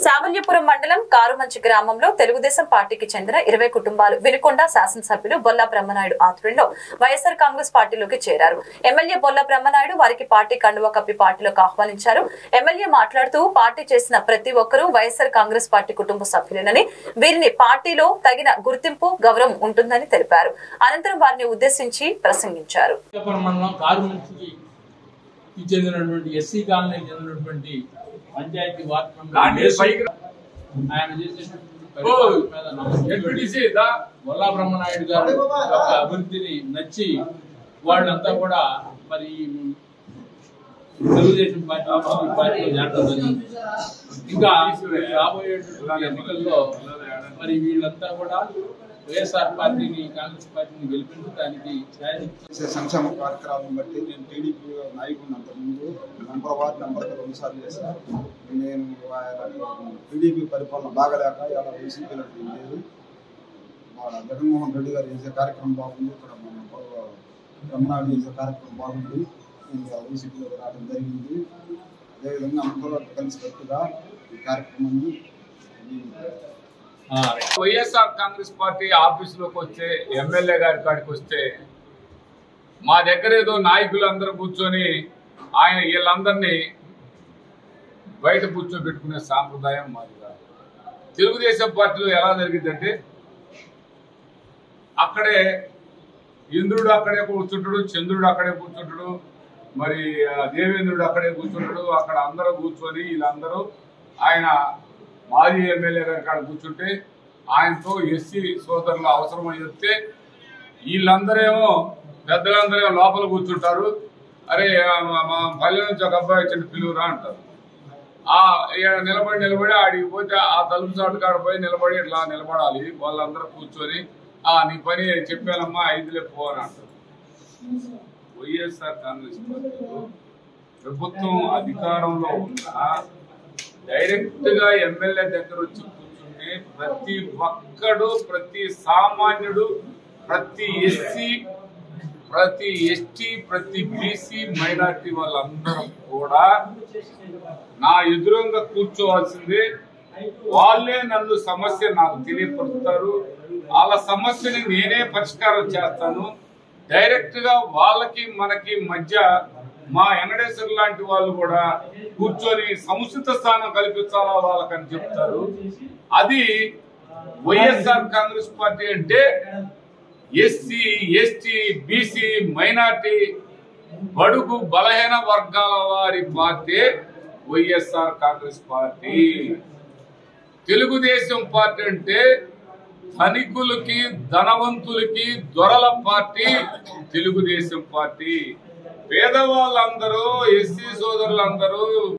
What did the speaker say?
సావల్యపురం మండలం కారుమంచి గ్రామంలో తెలుగుదేశం పార్టీకి చెందిన 20 కుటుంబాలు వినుకొండ శాసనసభ్యులు బొల్లా బ్రహ్మనాయుడు ఆధ్వర్యంలో వైఎస్ఆర్ కాంగ్రెస్ పార్టీలోకి చేరారు. ఎమ్మెల్యే బొల్లా బ్రహ్మనాయుడు వారికి పార్టీ కండువా కప్పి పార్టీలోకి ఆహ్వానించారు. ఎమ్మెల్యే మాట్లాడుతూ పార్టీ చేసిన ప్రతి ఒక్కరూ వైఎస్ఆర్ కాంగ్రెస్ పార్టీ కుటుంబ సభ్యులేనని, వీరిని పార్టీలో తగిన గుర్తింపు గౌరవం ఉంటుందని తెలిపారు. అనంతరం వారిని ఉద్దేశించి ప్రసంగించారు. ఎస్సీ కాలనీ చెందినటువంటి పంచాయతీ వార్డు బొల్లా బ్రహ్మనాయుడు గారు అభివృద్ధిని నచ్చి వాళ్ళంతా కూడా మరి తెలుగుదేశం పార్టీలో చేరడం జరిగింది. ఇంకా రాబోయేటువంటి ఎన్నికల్లో మరి వీళ్ళంతా కూడా వైఎస్ఆర్ పార్టీని కాంగ్రెస్ పార్టీని గెలిపించడానికి సంక్షేమ కార్యక్రమం బట్టి నేను టీడీపీ నాయకుడిని అంతకుముందు నెంబర్ 2 సార్లు చేశాను. నేను టీడీపీ పరిపాలన బాగలేక ఇలా వైసీపీలో లేదు. జగన్మోహన్ రెడ్డి గారు చేసే కార్యక్రమం బాగుంది, ఇక్కడ మన బ్రహ్మనాయుడు చేసే కార్యక్రమం బాగుంది, నేను వైసీపీలో రావడం జరిగింది. అదేవిధంగా అందరూ కలిసి కట్టుగా ఈ కార్యక్రమాన్ని వైఎస్ఆర్ కాంగ్రెస్ పార్టీ ఆఫీసులోకి వచ్చే ఎమ్మెల్యే గారి కాడికి వస్తే మా దగ్గర ఏదో నాయకులందరూ కూర్చొని ఆయన వీళ్ళందరినీ బయట కూర్చోబెట్టుకునే సాంప్రదాయం మాది కాదు. తెలుగుదేశం పార్టీలో ఎలా జరిగిందంటే అక్కడే ఇంద్రుడు అక్కడే కూర్చుంటాడు, చంద్రుడు అక్కడే కూర్చుంటాడు, మరి దేవేంద్రుడు అక్కడే కూర్చుంటాడు. అక్కడ అందరూ కూర్చొని వీళ్ళందరూ ఆయన మాజీ ఎమ్మెల్యే గారి కాడ కూర్చుంటే ఆయనతో ఎస్సీ సోదరులు అవసరమై చెప్తే వీళ్ళందరేమో పెద్దలందరూ లోపల కూర్చుంటారు. అరే మా పల్లె నుంచి ఒక అబ్బాయి వచ్చిన పిలువురా అంటారు. నిలబడి ఆడికి పోతే ఆ తలుపు చాటు కాడ పోయి నిలబడి ఇట్లా నిలబడాలి. వాళ్ళందరూ కూర్చొని నీ పని చెప్పానమ్మా 5 పోని అంటారు. వైఎస్ఆర్ కాంగ్రెస్ పార్టీలో ప్రభుత్వం అధికారంలో ఉన్న డైరెక్ట్ గా ఎమ్మెల్యే దగ్గర వచ్చి కూర్చుంటే ప్రతి ఒక్కడు, ప్రతి సామాన్యుడు, ప్రతి ఎస్సీ, ప్రతి ఎస్టీ, ప్రతి బీసీ, మైనార్టీ వాళ్ళందరూ కూడా నా ఎదురుగా కూర్చోవాల్సిందే. వాళ్ళే నన్ను సమస్య నాకు తెలియపరుస్తారు. వాళ్ళ సమస్యని నేనే పరిష్కారం చేస్తాను. డైరెక్ట్ గా వాళ్ళకి మనకి మధ్య మా వెంకటేశ్వర లాంటి వాళ్ళు కూడా కూర్చొని సముచిత స్థానం కల్పించాలా వాళ్ళకని చెప్తారు. అది వైఎస్ఆర్ కాంగ్రెస్ పార్టీ అంటే ఎస్సీ, ఎస్టీ, బీసీ, మైనార్టీ, బడుగు బలహీన వర్గాల వారి party YSR Congress party. Telugu Desam party అంటే ధనికులకి, ధనవంతులకి, దొరల పార్టీ తెలుగుదేశం పార్టీ. పేదవాళ్ళందరూ, ఎస్సీ సోదరులందరూ